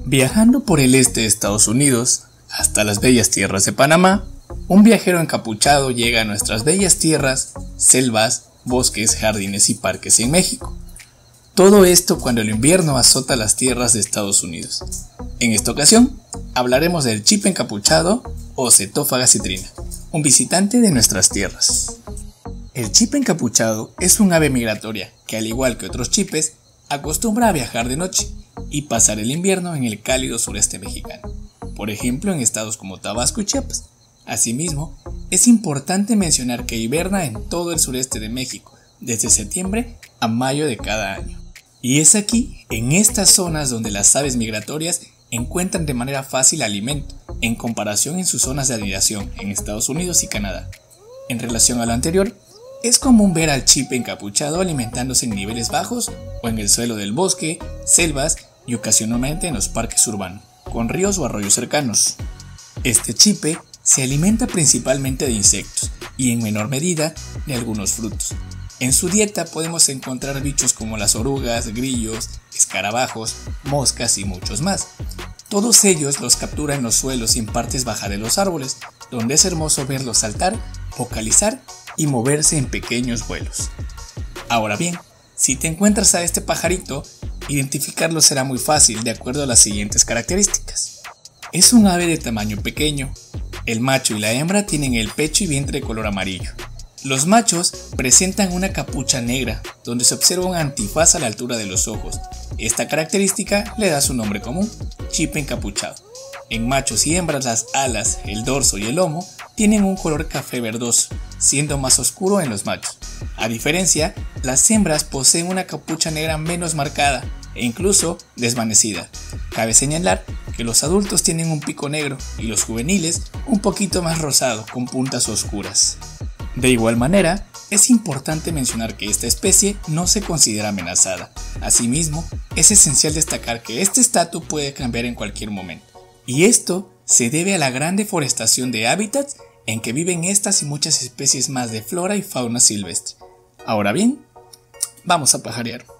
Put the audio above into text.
Viajando por el este de Estados Unidos hasta las bellas tierras de Panamá, un viajero encapuchado llega a nuestras bellas tierras, selvas, bosques, jardines y parques en México. Todo esto cuando el invierno azota las tierras de Estados Unidos. En esta ocasión, hablaremos del chipe encapuchado o Cetófaga citrina, un visitante de nuestras tierras. El chipe encapuchado es un ave migratoria que, al igual que otros chipes, acostumbra a viajar de noche y pasar el invierno en el cálido sureste mexicano, por ejemplo en estados como Tabasco y Chiapas. Asimismo, es importante mencionar que hiberna en todo el sureste de México, desde septiembre a mayo de cada año. Y es aquí, en estas zonas, donde las aves migratorias encuentran de manera fácil alimento, en comparación en sus zonas de anidación en Estados Unidos y Canadá. En relación a lo anterior, es común ver al chipe encapuchado alimentándose en niveles bajos o en el suelo del bosque, selvas y ocasionalmente en los parques urbanos, con ríos o arroyos cercanos. Este chipe se alimenta principalmente de insectos y en menor medida de algunos frutos. En su dieta podemos encontrar bichos como las orugas, grillos, escarabajos, moscas y muchos más. Todos ellos los captura en los suelos y en partes bajas de los árboles, donde es hermoso verlos saltar, vocalizar y moverse en pequeños vuelos. Ahora bien, si te encuentras a este pajarito, identificarlo será muy fácil de acuerdo a las siguientes características. Es un ave de tamaño pequeño. El macho y la hembra tienen el pecho y vientre de color amarillo. Los machos presentan una capucha negra, donde se observa un antifaz a la altura de los ojos. Esta característica le da su nombre común, chipe encapuchado. En machos y hembras las alas, el dorso y el lomo tienen un color café verdoso, siendo más oscuro en los machos. A diferencia, las hembras poseen una capucha negra menos marcada e incluso desvanecida. Cabe señalar que los adultos tienen un pico negro y los juveniles un poquito más rosado con puntas oscuras. De igual manera, es importante mencionar que esta especie no se considera amenazada. Asimismo, es esencial destacar que este estatus puede cambiar en cualquier momento. Y esto se debe a la gran deforestación de hábitats en que viven estas y muchas especies más de flora y fauna silvestre. Ahora bien, vamos a pajarear.